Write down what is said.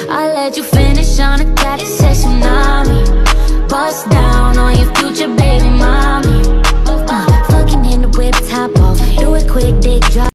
I let you finish on a cat, say some